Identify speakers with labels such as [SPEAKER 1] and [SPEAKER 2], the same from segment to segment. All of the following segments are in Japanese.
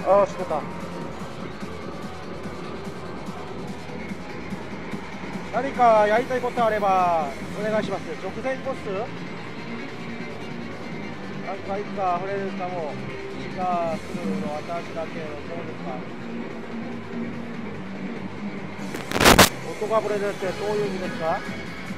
[SPEAKER 1] ああ、しかた。何かやりたいことあればお願いします。直線コースなんかいつか触れるかも。死が来るの私だけのどうですか。音がぶれるってどういう意味ですか。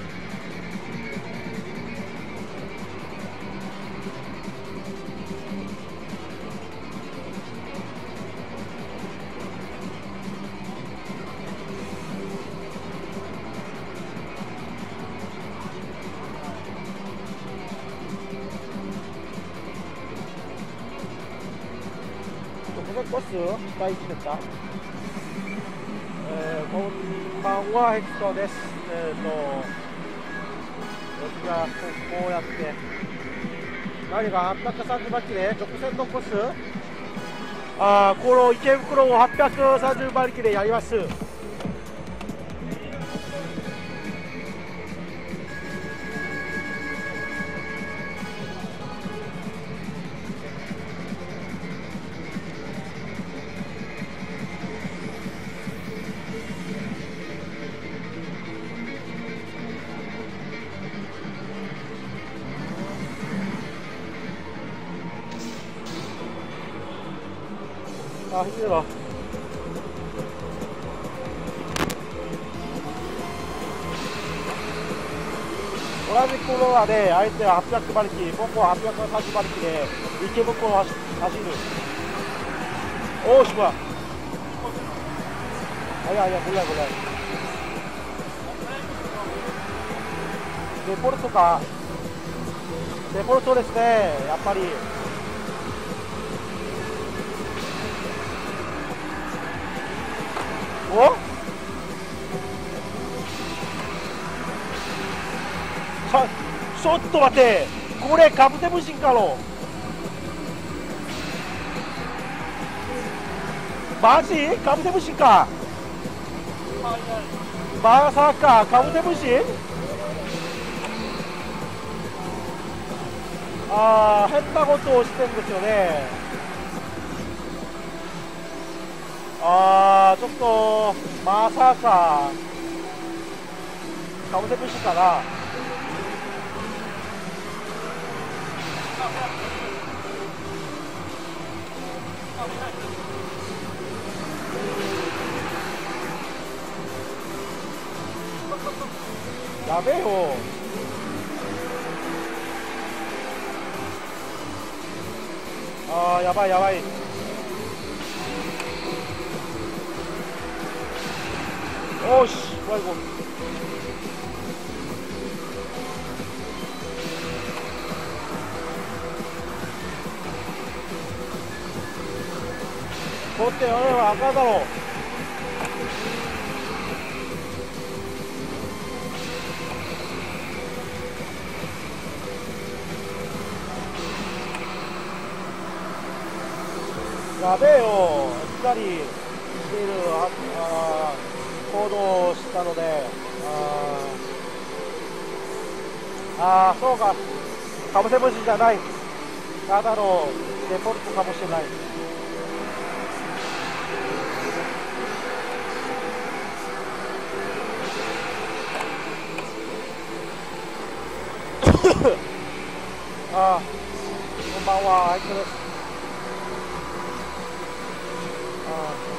[SPEAKER 1] 直線コース大事ですか。こんばんは、ヘクトです。私がこうやって、何が830馬力で直線のコース、この池袋を830馬力でやります。あ、いいだろ。同じフロアで相手は800馬力、僕は830馬力で池袋を走る。おーし、ほら。いやいや、これこれ。デフォルトですね、やっぱり。おちょっと待って、これカブテムシンかろ。マジカブテムシンか。まさかカブテムシン。変なことをしてるんですよね。ちょっとまさかカブテムシンかな。やべえよ。やばいやばい。よし、最後。取ってやれば赤だろう。やべえよ、しっかりしている行動をしたので、そうか、かぶせ虫じゃない、ただのデフォルトかもしれない。こんばんは、あいつです。